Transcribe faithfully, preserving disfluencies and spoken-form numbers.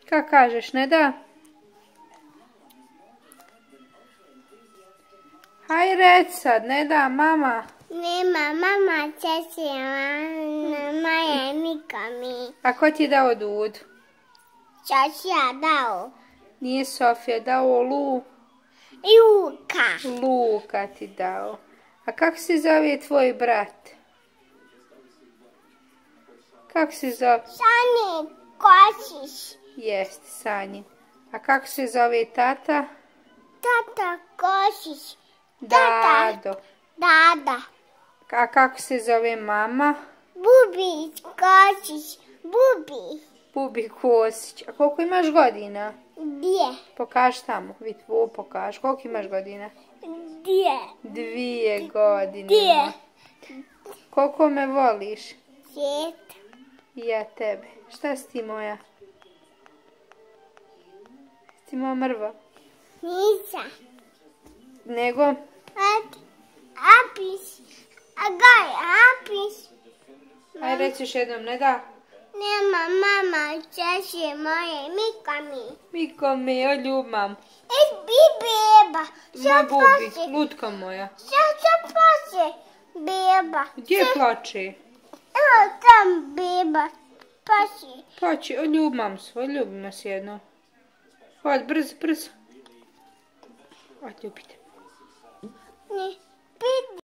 Kako kažeš, ne da? Haj reci sad, ne da, mama. Nema, mama, češi, Maja i Mika mi. A ko ti je dao Dudu? Čašija dao. Nije Sofija dao Lu? Luka. Luka ti dao. A kako se zove tvoj brat? Kako se zove? Sani Košić. Jeste, Sanji. A kako se zove tata? Tata Košić. Dado. Dada. A kako se zove mama? Bubi Košić. Bubi. Bubi Kosić. A koliko imaš godina? Dvije. Pokaži tamo. Vidi, ovo pokaži. Koliko imaš godina? Dvije. Dvije godine. Dvije. Koliko me voliš? Šest. I ja tebe. Šta si ti moja? Si ti moja mrva? Nisam. Nego? Apis. Agaj, apis. Aj reciš jednom, ne da? Nema, mama, češi, Maja i Mika mi. Miko me, oljubam. Ej, bi beba. Ma Bubi, lutka moja. Šta se plaće? Beba. Gdje plače? Evo tam beba. Plaće. Plače, oljubam se, oljubimo se jedno. Hod, brzo, brzo. Odljubite. Ne, pidi.